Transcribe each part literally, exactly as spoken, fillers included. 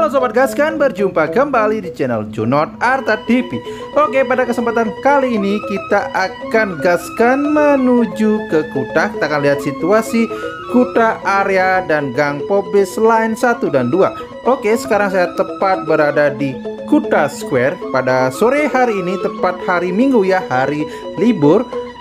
Halo Sobat Gaskan, berjumpa kembali di channel Junot Arta T V. Oke, pada kesempatan kali ini kita akan gaskan menuju ke Kuta. Kita akan lihat situasi Kuta area dan Gang Popis line satu dan dua. Oke, sekarang saya tepat berada di Kuta Square pada sore hari ini, tepat hari Minggu ya, hari libur,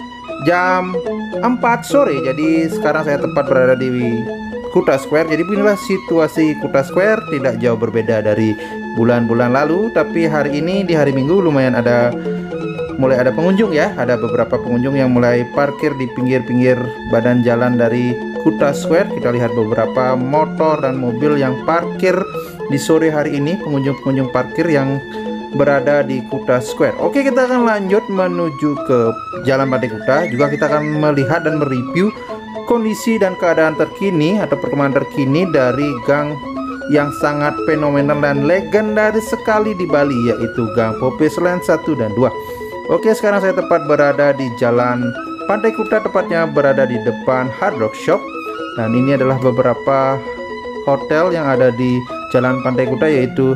jam empat sore. Jadi sekarang saya tepat berada di Kuta Square. Jadi beginilah situasi Kuta Square, tidak jauh berbeda dari bulan-bulan lalu, tapi hari ini di hari Minggu lumayan ada mulai ada pengunjung ya. Ada beberapa pengunjung yang mulai parkir di pinggir-pinggir badan jalan dari Kuta Square. Kita lihat beberapa motor dan mobil yang parkir di sore hari ini, pengunjung-pengunjung parkir yang berada di Kuta Square. Oke, kita akan lanjut menuju ke Jalan Pantai Kuta. Juga kita akan melihat dan mereview kondisi dan keadaan terkini atau perkembangan terkini dari gang yang sangat fenomenal dan legendaris sekali di Bali, yaitu Gang Popis line satu dan dua. Oke, sekarang saya tepat berada di Jalan Pantai Kuta, tepatnya berada di depan Hard Rock Shop. Dan ini adalah beberapa hotel yang ada di Jalan Pantai Kuta, yaitu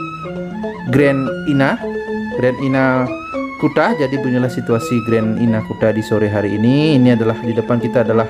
Grand Ina, Grand Ina Kuta. Jadi beginilah situasi Grand Ina Kuta di sore hari ini. Ini adalah di depan kita adalah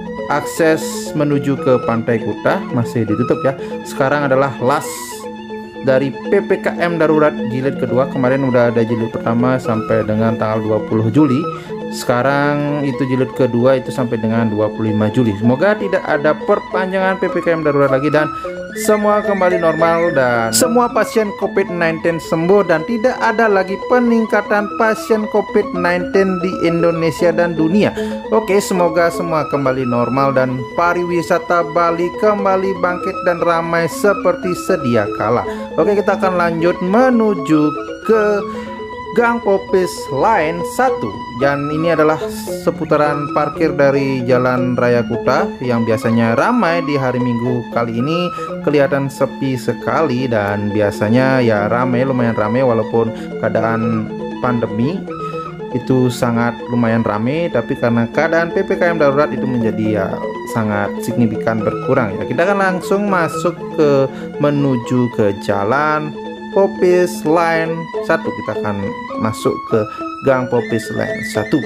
akses menuju ke Pantai Kuta, masih ditutup ya. Sekarang adalah last dari P P K M darurat jilid kedua. Kemarin udah ada jilid pertama sampai dengan tanggal dua puluh Juli. Sekarang itu jilid kedua itu sampai dengan dua puluh lima Juli. Semoga tidak ada perpanjangan P P K M darurat lagi dan semua kembali normal dan semua pasien COVID sembilan belas sembuh dan tidak ada lagi peningkatan pasien COVID sembilan belas di Indonesia dan dunia. Oke, semoga semua kembali normal dan pariwisata Bali kembali bangkit dan ramai seperti sedia kala. Oke, kita akan lanjut menuju ke Gang Popis line satu. Dan ini adalah seputaran parkir dari Jalan Raya Kuta yang biasanya ramai. Di hari Minggu kali ini kelihatan sepi sekali, dan biasanya ya ramai, lumayan ramai walaupun keadaan pandemi itu sangat lumayan ramai, tapi karena keadaan P P K M darurat itu menjadi ya sangat signifikan berkurang ya. Kita akan langsung masuk ke menuju ke Jalan Popis line satu. Kita akan masuk ke Gang Popis line satu.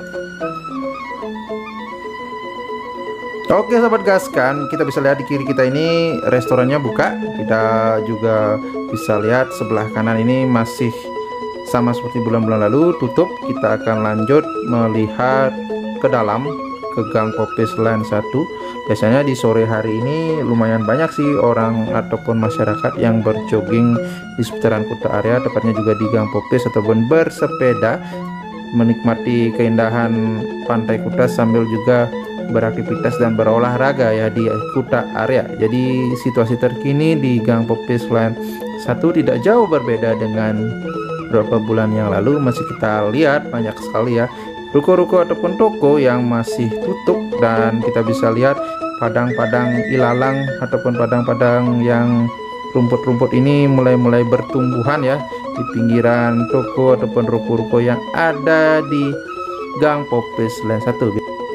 Oke Sobat Gaskan, kita bisa lihat di kiri kita ini restorannya buka. Kita juga bisa lihat sebelah kanan ini masih sama seperti bulan-bulan lalu, tutup. Kita akan lanjut melihat ke dalam ke Gang Popis line satu. Biasanya di sore hari ini lumayan banyak sih orang ataupun masyarakat yang berjogging di seputaran Kuta area, tepatnya juga di Gang Popis, ataupun bersepeda menikmati keindahan Pantai Kuta sambil juga beraktivitas dan berolahraga ya di Kuta area. Jadi situasi terkini di Gang Popis line satu tidak jauh berbeda dengan beberapa bulan yang lalu. Masih kita lihat banyak sekali ya ruko-ruko ataupun toko yang masih tutup, dan kita bisa lihat padang-padang ilalang ataupun padang-padang yang rumput-rumput ini mulai-mulai bertumbuhan ya di pinggiran toko ataupun ruko-ruko yang ada di Gang Popis line satu.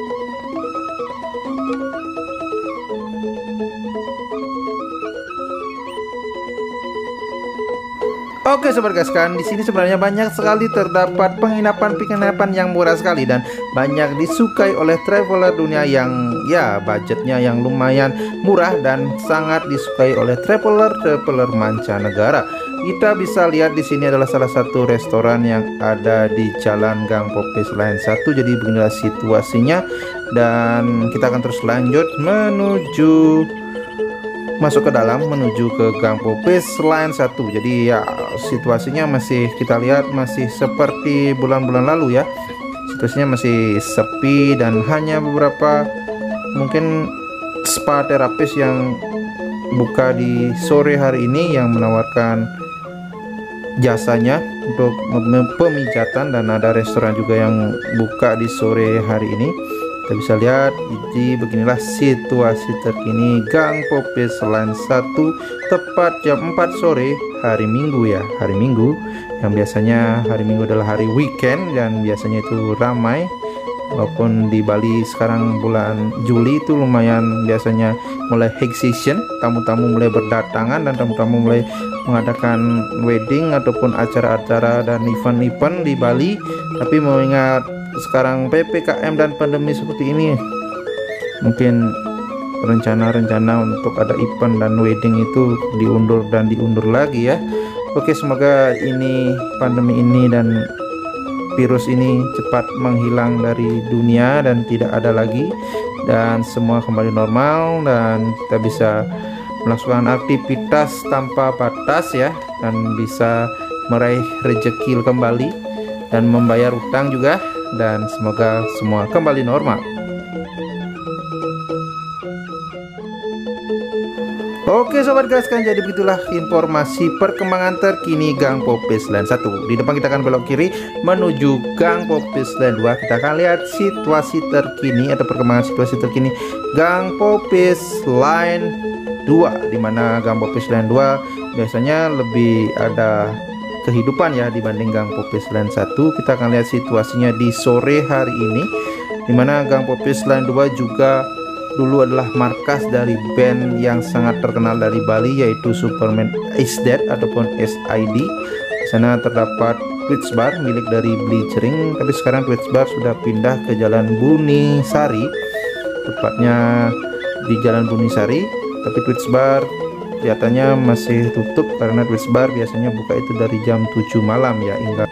Oke Sobat Gaskan, di sini sebenarnya banyak sekali terdapat penginapan-penginapan yang murah sekali dan banyak disukai oleh traveler dunia yang ya budgetnya yang lumayan murah dan sangat disukai oleh traveler-traveler mancanegara. Kita bisa lihat di sini adalah salah satu restoran yang ada di Jalan Gang Popis line satu. Jadi beginilah situasinya, dan kita akan terus lanjut menuju masuk ke dalam menuju ke Gang Popis line satu. Jadi ya situasinya masih kita lihat masih seperti bulan-bulan lalu ya. Situasinya masih sepi dan hanya beberapa mungkin spa terapis yang buka di sore hari ini yang menawarkan jasanya untuk pemijatan, dan ada restoran juga yang buka di sore hari ini. Kita bisa lihat, jadi beginilah situasi terkini Gang Popis line satu tepat jam empat sore hari Minggu ya. Hari Minggu yang biasanya hari Minggu adalah hari weekend dan biasanya itu ramai Walaupun di Bali sekarang bulan Juli itu lumayan biasanya mulai high season, tamu-tamu mulai berdatangan dan tamu-tamu mulai mengadakan wedding ataupun acara-acara dan event-event di Bali. Tapi mengingat sekarang P P K M dan pandemi seperti ini, mungkin rencana-rencana untuk ada event dan wedding itu diundur dan diundur lagi ya. Oke, semoga ini pandemi ini dan virus ini cepat menghilang dari dunia dan tidak ada lagi, dan semua kembali normal dan kita bisa melakukan aktivitas tanpa batas ya, dan bisa meraih rezeki kembali dan membayar utang juga, dan semoga semua kembali normal. Oke sobat gaskan, jadi begitulah informasi perkembangan terkini Gang Popis Land satu. Di depan kita akan belok kiri menuju Gang Popis Land dua. Kita akan lihat situasi terkini atau perkembangan situasi terkini Gang Popis Land dua, dimana Gang Popis Land dua biasanya lebih ada kehidupan ya dibanding Gang Popis Land satu. Kita akan lihat situasinya di sore hari ini, dimana Gang Popis Land dua juga dulu adalah markas dari band yang sangat terkenal dari Bali, yaitu Superman Is Dead ataupun S I D. Di sana terdapat Twitch Bar milik dari Bleachering, tapi sekarang Twitch Bar sudah pindah ke Jalan Buni Sari, tepatnya di Jalan Buni Sari. Tapi Twitch Bar kelihatannya masih tutup karena Twitch Bar biasanya buka itu dari jam tujuh malam ya hingga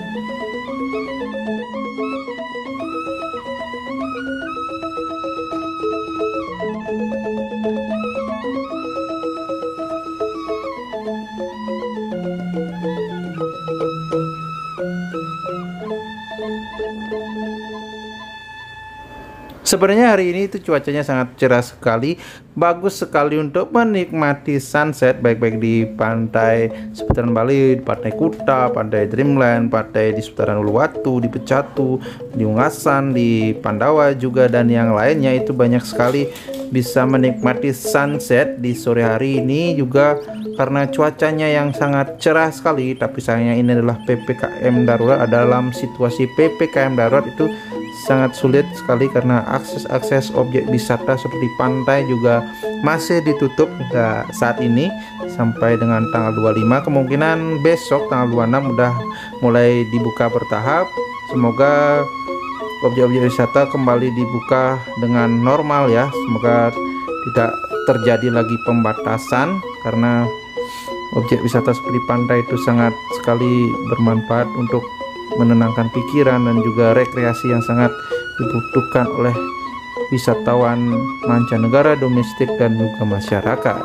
Sebenarnya hari ini itu cuacanya sangat cerah sekali, bagus sekali untuk menikmati sunset, baik-baik di pantai seputaran Bali, di pantai Kuta, pantai Dreamland, pantai di seputaran Uluwatu, di Pecatu, di Ungasan, di Pandawa juga, dan yang lainnya. Itu banyak sekali bisa menikmati sunset di sore hari ini juga karena cuacanya yang sangat cerah sekali. Tapi sayangnya ini adalah P P K M darurat. Dalam situasi P P K M darurat itu sangat sulit sekali karena akses-akses objek wisata seperti pantai juga masih ditutup hingga saat ini sampai dengan tanggal dua puluh lima. Kemungkinan besok tanggal dua puluh enam udah mulai dibuka bertahap. Semoga objek-objek wisata kembali dibuka dengan normal ya. Semoga tidak terjadi lagi pembatasan, karena objek wisata seperti pantai itu sangat sekali bermanfaat untuk menenangkan pikiran dan juga rekreasi yang sangat dibutuhkan oleh wisatawan mancanegara, domestik, dan juga masyarakat.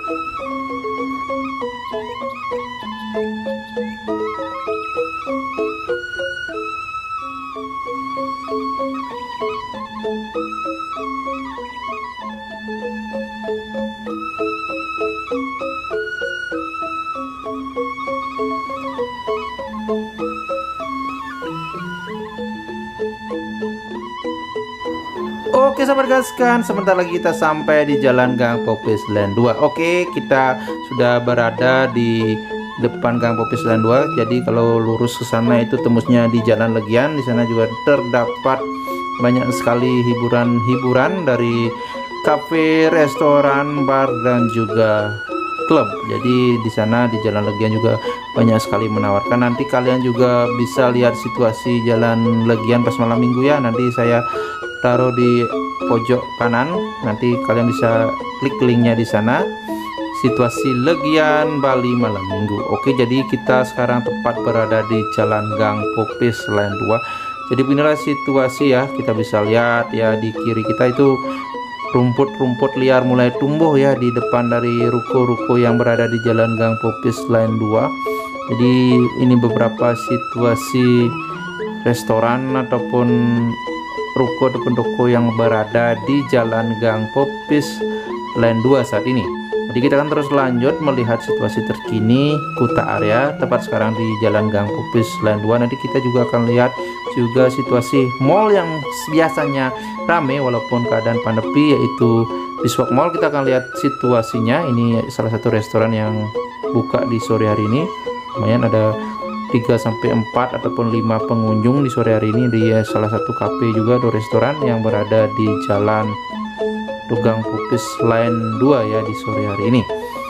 Oke sahabat gaskan, sebentar lagi kita sampai di Jalan Gang Popis Land dua. Oke, kita sudah berada di depan Gang Popis Land dua. Jadi kalau lurus ke sana itu tembusnya di Jalan Legian. Di sana juga terdapat banyak sekali hiburan-hiburan dari kafe, restoran, bar, dan juga klub. Jadi di sana di Jalan Legian juga banyak sekali menawarkan. Nanti kalian juga bisa lihat situasi Jalan Legian pas malam minggu ya. Nanti saya taruh di pojok kanan, nanti kalian bisa klik linknya di sana. Situasi Legian Bali malam minggu. Oke, jadi kita sekarang tepat berada di Jalan Gang Popis Land dua. Jadi beginilah situasi ya, kita bisa lihat ya di kiri kita itu rumput-rumput liar mulai tumbuh ya di depan dari ruko-ruko yang berada di Jalan Gang Popis Land dua. Jadi ini beberapa situasi restoran ataupun ruko ataupun toko yang berada di Jalan Gang Popis Land dua saat ini. Jadi kita akan terus lanjut melihat situasi terkini Kuta area, tepat sekarang di Jalan Gang Popis Land dua. Nanti kita juga akan lihat juga situasi mall yang biasanya rame walaupun keadaan pandemi, yaitu Biswak Mall. Kita akan lihat situasinya. Ini salah satu restoran yang buka di sore hari ini. Lumayan ada tiga sampai empat ataupun lima pengunjung di sore hari ini di salah satu kafe juga atau restoran yang berada di Jalan Gang Pupis Line dua ya di sore hari ini.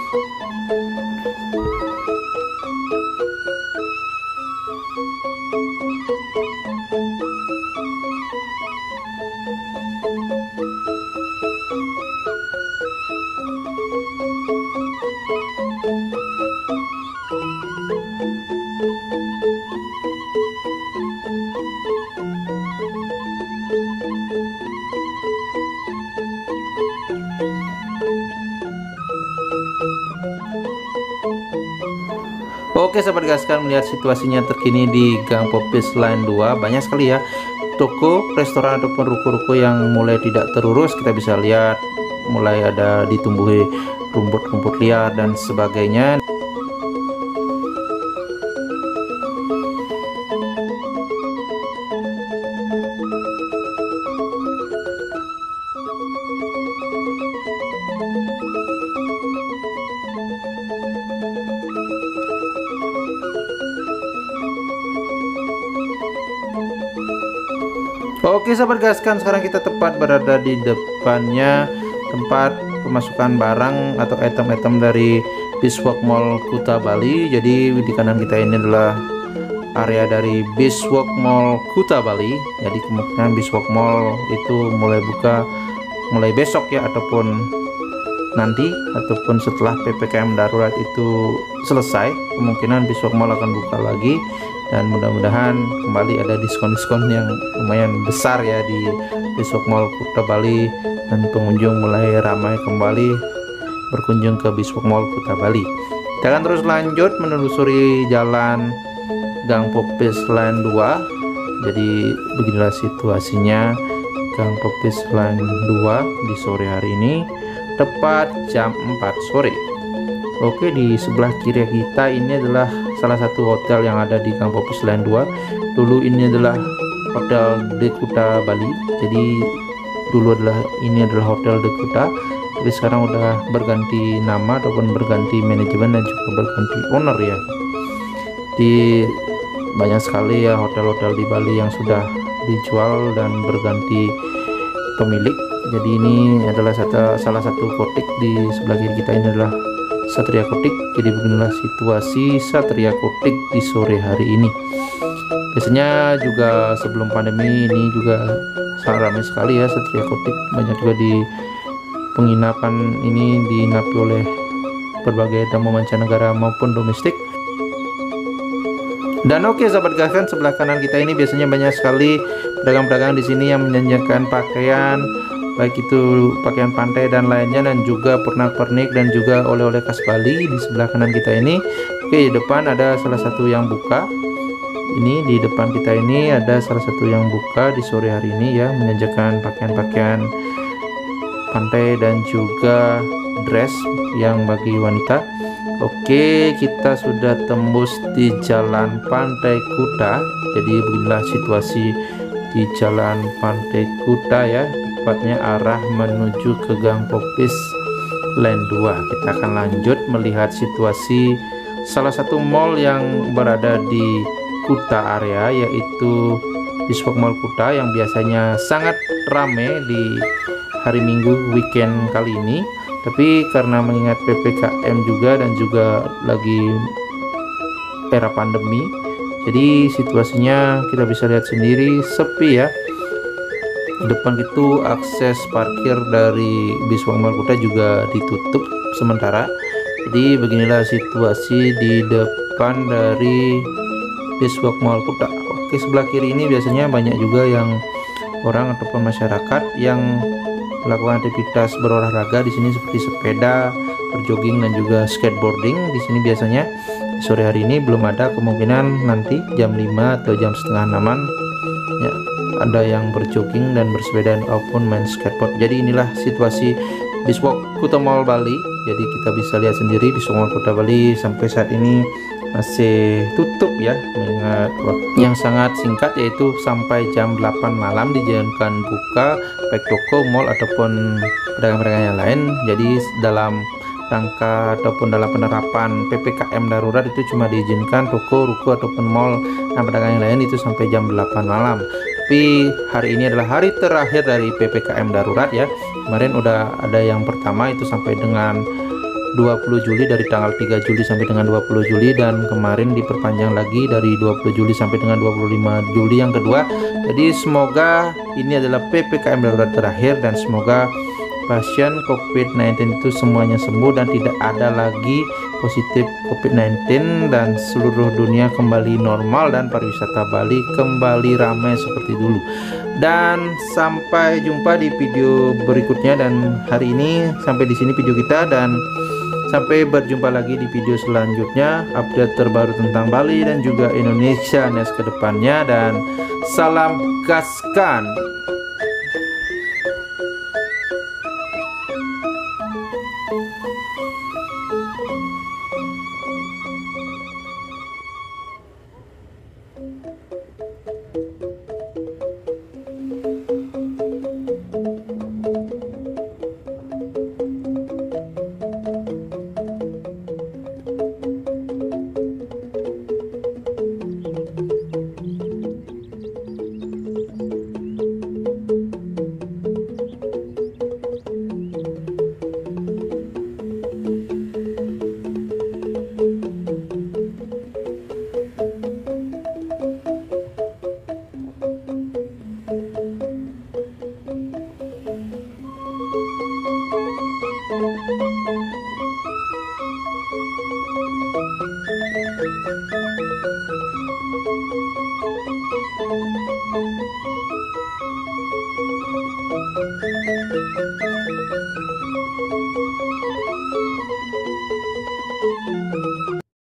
Oke sahabat gaskan, melihat situasinya terkini di Gang Pupis Line dua, banyak sekali ya toko, restoran ataupun ruko-ruko yang mulai tidak terurus. Kita bisa lihat mulai ada ditumbuhi rumput-rumput liar dan sebagainya. Oke sahabat gaskan, sekarang kita tepat berada di depannya tempat pemasukan barang atau item-item dari Beachwalk Mall Kuta Bali. Jadi di kanan kita ini adalah area dari Beachwalk Mall Kuta Bali. Jadi kemungkinan Beachwalk Mall itu mulai buka mulai besok ya, ataupun nanti ataupun setelah P P K M darurat itu selesai, kemungkinan Beachwalk Mall akan buka lagi. Dan mudah-mudahan kembali ada diskon-diskon yang lumayan besar ya di Beachwalk Mall Kuta Bali, dan pengunjung mulai ramai kembali berkunjung ke Beachwalk Mall Kuta Bali. Kita akan terus lanjut menelusuri jalan Gang Pupis Line dua. Jadi beginilah situasinya Gang Pupis Line dua di sore hari ini tepat jam empat sore. Oke, di sebelah kiri kita ini adalah salah satu hotel yang ada di Gang Pupis Line dua. Dulu ini adalah Hotel De Kuta Bali. Jadi dulu adalah ini adalah Hotel De Kuta, tapi sekarang udah berganti nama ataupun berganti manajemen dan juga berganti owner ya. Di banyak sekali ya hotel-hotel di Bali yang sudah dijual dan berganti pemilik. Jadi ini adalah satu, salah satu kotik di sebelah kiri kita ini adalah Satria Kotik. Jadi beginilah situasi Satria Kotik di sore hari ini. Biasanya juga sebelum pandemi ini juga sangat ramai sekali ya Satria Kotik. Banyak juga di penginapan ini diinapi oleh berbagai tamu mancanegara maupun domestik. Dan oke sahabat gaskan, sebelah kanan kita ini biasanya banyak sekali pedagang-pedagang di sini yang menjanjikan pakaian, baik itu pakaian pantai dan lainnya, dan juga pernak-pernik dan juga oleh-oleh khas Bali di sebelah kanan kita ini. Oke, di depan ada salah satu yang buka. Ini di depan kita ini ada salah satu yang buka di sore hari ini ya, menjajakan pakaian-pakaian pantai dan juga dress yang bagi wanita. Oke, kita sudah tembus di Jalan Pantai Kuta. Jadi beginilah situasi di Jalan Pantai Kuta ya, tepatnya arah menuju ke Gang Pupis Line dua. Kita akan lanjut melihat situasi salah satu mall yang berada di Kuta area, yaitu Beachwalk Mall Kuta, yang biasanya sangat ramai di hari Minggu weekend kali ini. Tapi karena mengingat P P K M juga dan juga lagi era pandemi, jadi situasinya kita bisa lihat sendiri sepi ya. Di depan itu akses parkir dari Beachwalk Mall Kuta juga ditutup sementara. Jadi beginilah situasi di depan dari Beachwalk Mall Kuta. Oke, sebelah kiri ini biasanya banyak juga yang orang ataupun masyarakat yang melakukan aktivitas berolahraga di sini seperti sepeda, berjogging dan juga skateboarding. Di sini biasanya di sore hari ini belum ada, kemungkinan nanti jam lima atau jam setengah enaman ya, ada yang berjogging dan bersepeda ataupun main skateboard. Jadi inilah situasi Beachwalk Kuta Mall Bali. Jadi kita bisa lihat sendiri Beachwalk Mall Kuta Bali sampai saat ini masih tutup ya, mengingat waktu yang sangat singkat, yaitu sampai jam delapan malam dijadikan buka baik toko, mall ataupun pedagang-pedagang yang lain. Jadi dalam rangka ataupun dalam penerapan P P K M darurat itu cuma diizinkan toko, ruko ataupun mall dan pedagang yang lain itu sampai jam delapan malam. Tapi hari ini adalah hari terakhir dari P P K M darurat ya. Kemarin udah ada yang pertama itu sampai dengan dua puluh Juli, dari tanggal tiga Juli sampai dengan dua puluh Juli, dan kemarin diperpanjang lagi dari dua puluh Juli sampai dengan dua puluh lima Juli yang kedua. Jadi semoga ini adalah P P K M darurat terakhir dan semoga pasien COVID sembilan belas itu semuanya sembuh dan tidak ada lagi positif COVID sembilan belas dan seluruh dunia kembali normal dan pariwisata Bali kembali ramai seperti dulu. Dan sampai jumpa di video berikutnya, dan hari ini sampai di sini video kita, dan sampai berjumpa lagi di video selanjutnya, update terbaru tentang Bali dan juga Indonesia next ke depannya, dan salam gaskan.